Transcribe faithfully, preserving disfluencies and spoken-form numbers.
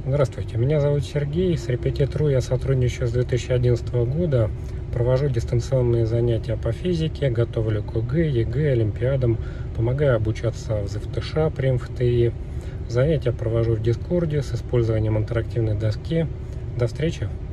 Здравствуйте, меня зовут Сергей. С Репетит.ру я сотрудничаю с две тысячи одиннадцатого года. Провожу дистанционные занятия по физике, готовлю к ОГЭ, ЕГЭ, олимпиадам, помогаю обучаться в ЗФТШ при МФТИ. Занятия провожу в Дискорде с использованием интерактивной доски. До встречи!